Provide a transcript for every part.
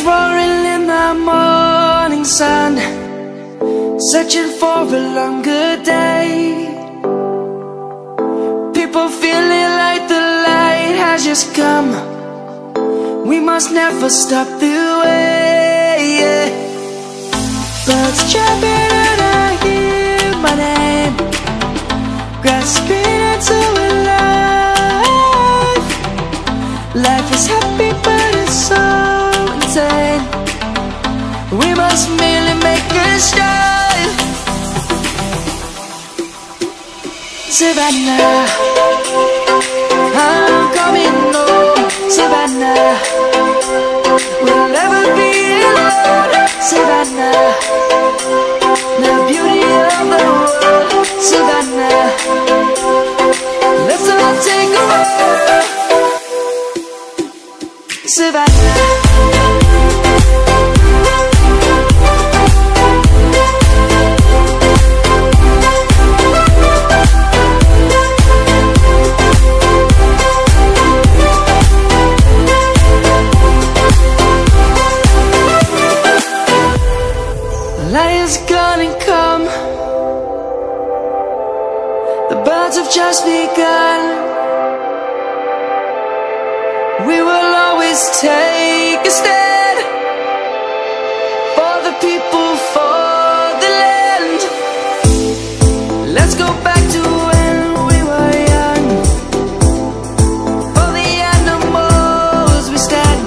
roaring in the morning sun, searching for a longer day. People feeling like the light has just come. We must never stop the way, yeah. Birds chirping and I hear my name, grasping into a life. Life is happy but it's so insane. We must merely make a start. Savannah, I'm coming home. Savannah, we'll never be alone. Savannah, the beauty of the world. Savannah, let's all take a walk. Savannah, light is gonna come. The birds have just begun. We will always take a stand for the people, for the land. Let's go back to when we were young. For the animals we stand.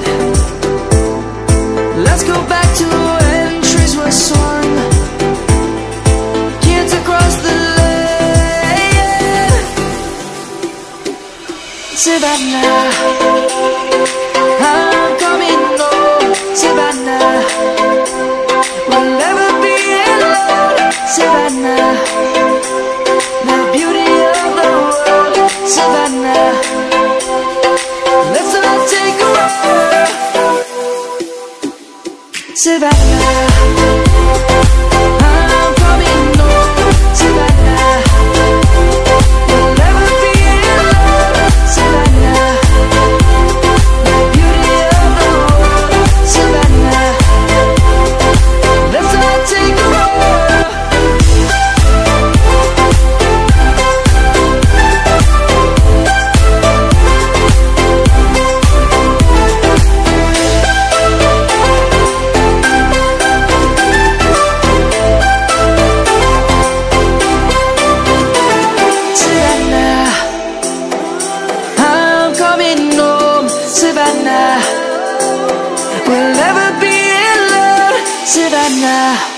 Let's go back to when trees were swung, kids across the land. Savannah, I'm coming home. Savannah, we'll never be alone. Savannah, the beauty of the world. Savannah, let's all take a walk. Savannah, I'm coming home. Savannah, we'll never be alone. Savannah, the beauty of the world. Savannah, let's all take a walk. Savannah, we'll never be alone. Savannah.